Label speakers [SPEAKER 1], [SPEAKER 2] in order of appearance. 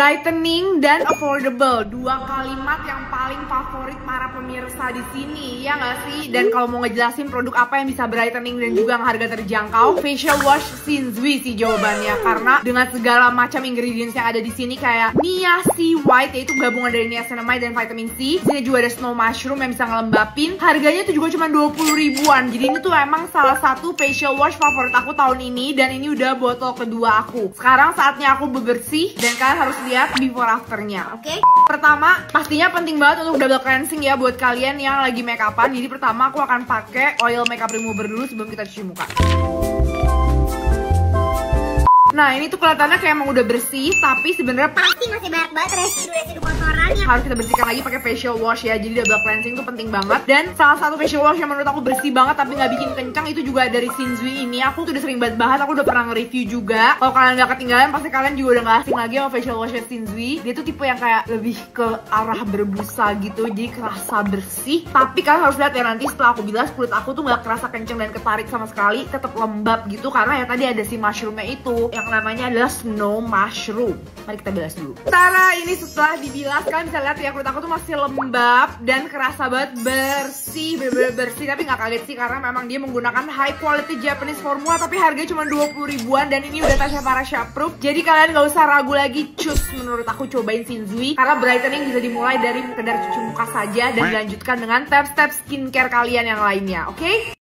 [SPEAKER 1] Brightening dan affordable, dua kalimat yang paling favorit para pemirsa di sini, ya nggak sih? Dan kalau mau ngejelasin produk apa yang bisa brightening dan juga harga terjangkau, facial wash Shinzui sih jawabannya. Karena dengan segala macam ingredients yang ada di sini kayak niacin white, yaitu gabungan dari niacinamide dan vitamin C. Di sini juga ada snow mushroom yang bisa ngelembapin. Harganya tuh juga cuma 20 ribuan. Jadi ini tuh emang salah satu facial wash favorit aku tahun ini, dan ini udah botol kedua aku. Sekarang saatnya aku bebersih dan kalian harus lihat before afternya, oke? Pertama, pastinya penting banget untuk double cleansing ya buat kalian yang lagi make upan. Jadi pertama aku akan pakai oil makeup remover dulu sebelum kita cuci muka. Nah, ini tuh kelihatannya kayak emang udah bersih, tapi sebenarnya
[SPEAKER 2] pasti masih banyak banget residu kotorannya.
[SPEAKER 1] Harus kita bersihkan lagi pakai facial wash ya. Jadi double cleansing tuh penting banget. Dan salah satu facial wash yang menurut aku bersih banget tapi nggak bikin kencang itu juga dari Shinzui ini. Aku tuh udah sering banget, aku udah pernah nge-review juga. Kalau kalian nggak ketinggalan, pasti kalian juga udah nggak asing lagi sama facial wash Shinzui. Dia tuh tipe yang kayak lebih ke arah berbusa gitu, jadi kerasa bersih. Tapi kalian harus lihat ya, nanti setelah aku bilas kulit aku tuh nggak kerasa kencang dan ketarik sama sekali, tetap lembab gitu karena ya tadi ada si mushroomnya itu yang namanya adalah snow mushroom. Mari kita bilas dulu. Tara, ini setelah dibilas kalian bisa lihat ya kulit aku tuh masih lembab dan kerasa banget bersih, bener-bener bersih. Tapi nggak kaget sih karena memang dia menggunakan high quality Japanese formula, tapi harganya cuma 20 ribuan dan ini udah Tasya Farasya proof. Jadi kalian nggak usah ragu lagi, cus menurut aku cobain Shinzui karena brightening bisa dimulai dari sekedar cuci muka saja dan dilanjutkan dengan step-step skincare kalian yang lainnya, oke?